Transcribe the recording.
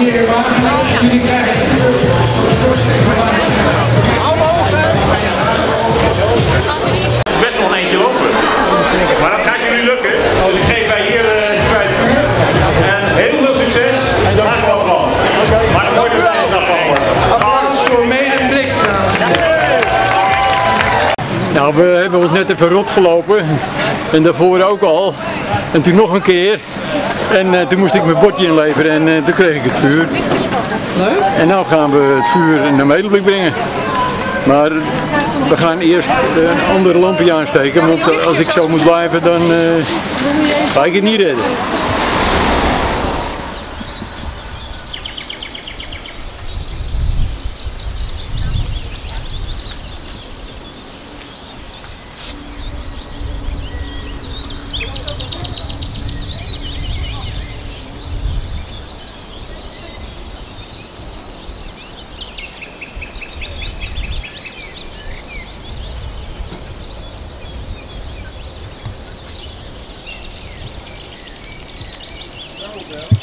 hier in Wageningen. Jullie krijgen het best nog een eentje lopen. Maar dat gaat jullie lukken. Dus ik geef bij hier bij het vuur. En heel veel succes. Maak er wat van. Maar dan moet je er nog van worden. applaus voor Medeblik. Nou, we hebben ons net even rot gelopen en daarvoor ook al. En toen nog een keer. En toen moest ik mijn bordje inleveren en toen kreeg ik het vuur. Leuk. En nu gaan we het vuur naar Medeblik brengen. Maar we gaan eerst een andere lampje aansteken, want als ik zo moet blijven dan ga ik het niet redden. Wel.